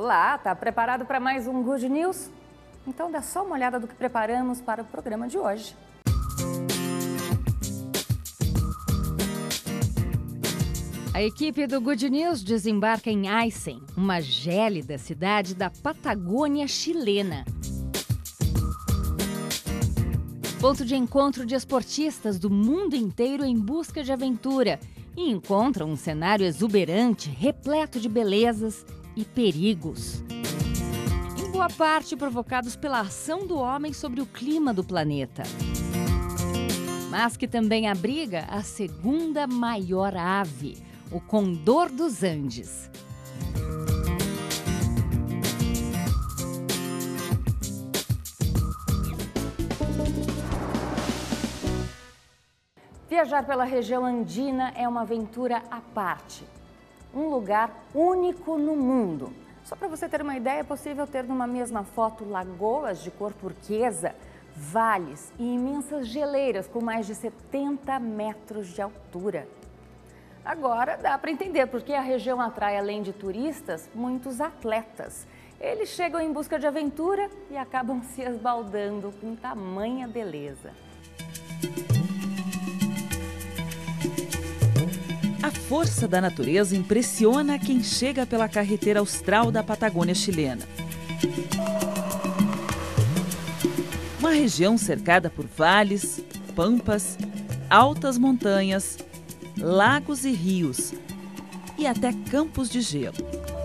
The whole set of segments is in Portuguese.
Olá, tá preparado para mais um Good News? Então dá só uma olhada do que preparamos para o programa de hoje. A equipe do Good News desembarca em Aysén, uma gélida cidade da Patagônia chilena. Ponto de encontro de esportistas do mundo inteiro em busca de aventura e encontram um cenário exuberante, repleto de belezas e perigos. Em boa parte provocados pela ação do homem sobre o clima do planeta. Mas que também abriga a segunda maior ave, o condor dos Andes. Viajar pela região andina é uma aventura à parte. Um lugar único no mundo. Só para você ter uma ideia, é possível ter numa mesma foto lagoas de cor turquesa, vales e imensas geleiras com mais de 70 metros de altura. Agora dá para entender porque a região atrai, além de turistas, muitos atletas. Eles chegam em busca de aventura e acabam se esbaldando com tamanha beleza. A força da natureza impressiona quem chega pela carretera austral da Patagônia chilena. Uma região cercada por vales, pampas, altas montanhas, lagos e rios e até campos de gelo.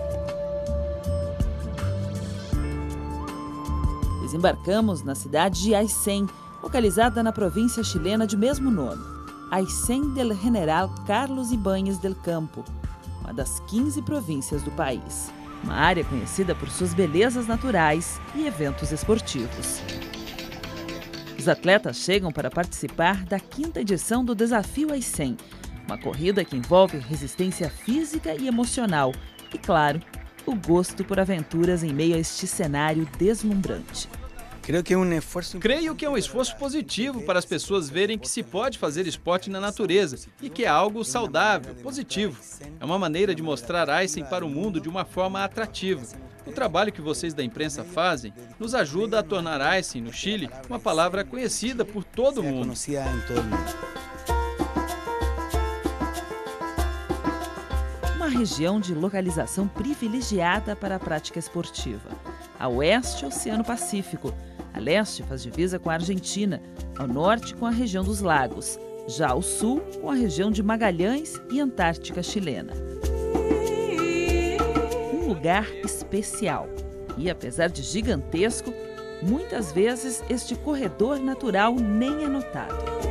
Desembarcamos na cidade de Aysén, localizada na província chilena de mesmo nome, Aysén del General Carlos Ibáñez del Campo, uma das 15 províncias do país. Uma área conhecida por suas belezas naturais e eventos esportivos. Os atletas chegam para participar da 5ª edição do Desafio Aysén, uma corrida que envolve resistência física e emocional e, claro, o gosto por aventuras em meio a este cenário deslumbrante. Creio que é um esforço positivo para as pessoas verem que se pode fazer esporte na natureza e que é algo saudável, positivo. É uma maneira de mostrar Aysén para o mundo de uma forma atrativa. O trabalho que vocês da imprensa fazem nos ajuda a tornar Aysén, no Chile, uma palavra conhecida por todo mundo. Uma região de localização privilegiada para a prática esportiva. A oeste, Oceano Pacífico. A leste faz divisa com a Argentina, ao norte com a região dos lagos, já ao sul com a região de Magalhães e Antártica chilena. Um lugar especial e, apesar de gigantesco, muitas vezes este corredor natural nem é notado.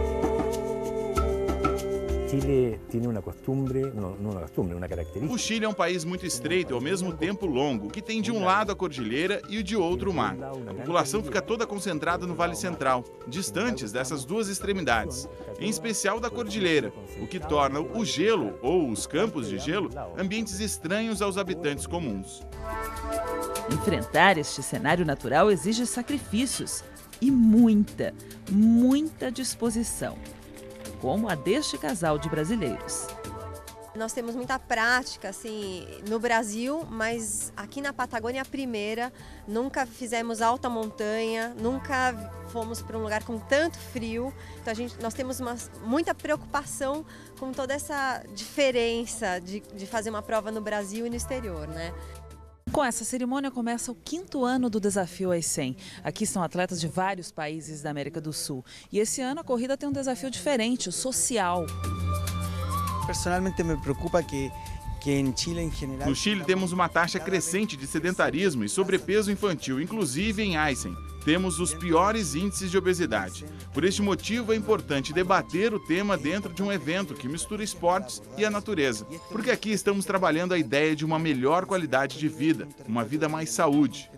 O Chile é um país muito estreito e ao mesmo tempo longo, que tem de um lado a cordilheira e de outro o mar. A população fica toda concentrada no Vale Central, distantes dessas duas extremidades, em especial da cordilheira, o que torna o gelo ou os campos de gelo ambientes estranhos aos habitantes comuns. Enfrentar este cenário natural exige sacrifícios e muita disposição, como a deste casal de brasileiros. Nós temos muita prática assim, no Brasil, mas aqui na Patagônia é a primeira. Nunca fizemos alta montanha, nunca fomos para um lugar com tanto frio. Então nós temos muita preocupação com toda essa diferença de fazer uma prova no Brasil e no exterior, né? Com essa cerimônia começa o 5º ano do Desafio Aysén. Aqui estão atletas de vários países da América do Sul. E esse ano a corrida tem um desafio diferente, o social. Personalmente me preocupa que em Chile, em geral... No Chile temos uma taxa crescente de sedentarismo e sobrepeso infantil, inclusive em Aysén. Temos os piores índices de obesidade. Por este motivo é importante debater o tema dentro de um evento que mistura esportes e a natureza. Porque aqui estamos trabalhando a ideia de uma melhor qualidade de vida, uma vida mais saúde.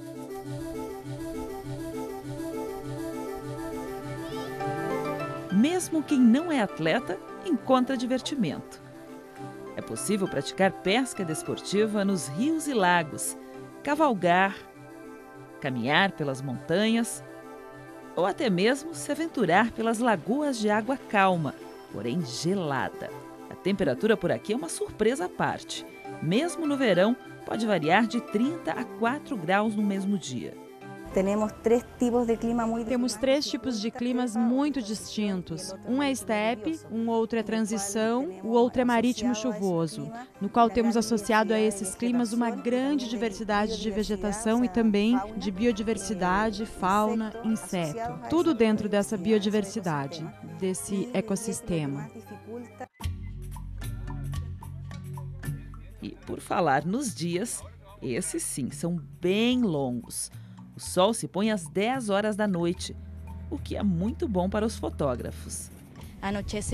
Mesmo quem não é atleta, encontra divertimento. É possível praticar pesca desportiva nos rios e lagos, cavalgar, caminhar pelas montanhas ou até mesmo se aventurar pelas lagoas de água calma, porém gelada. A temperatura por aqui é uma surpresa à parte. Mesmo no verão, pode variar de 30 a 4 graus no mesmo dia. Temos 3 tipos de climas muito distintos. Um é estepe, um outro é transição, o outro é marítimo chuvoso, no qual temos associado a esses climas uma grande diversidade de vegetação e também de biodiversidade, fauna, inseto. Tudo dentro dessa biodiversidade, desse ecossistema. E por falar nos dias, esses sim são bem longos. O sol se põe às 10 horas da noite, o que é muito bom para os fotógrafos. Anoitece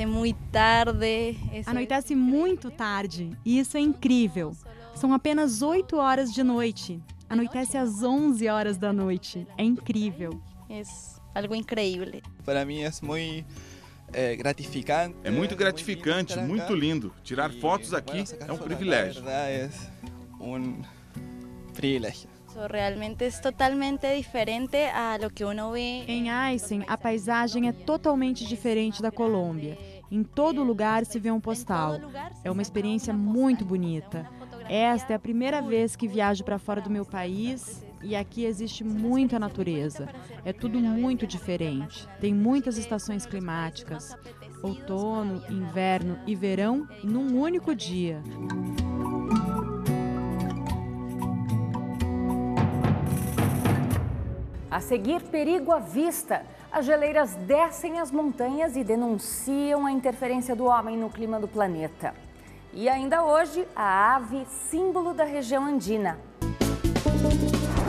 muito tarde e isso é incrível. São apenas 8 horas de noite. Anoitece às 11 horas da noite. É incrível. É algo incrível. Para mim é muito gratificante. É muito gratificante, muito lindo. Tirar fotos aqui é um privilégio. É um privilégio. Realmente é totalmente diferente a lo que uno vê. Em Aysén, a paisagem é totalmente diferente da Colômbia. Em todo lugar se vê um postal. É uma experiência muito bonita. Esta é a primeira vez que viajo para fora do meu país e aqui existe muita natureza. É tudo muito diferente. Tem muitas estações climáticas. Outono, inverno e verão num único dia. A seguir, perigo à vista. As geleiras descem as montanhas e denunciam a interferência do homem no clima do planeta. E ainda hoje, a ave símbolo da região andina.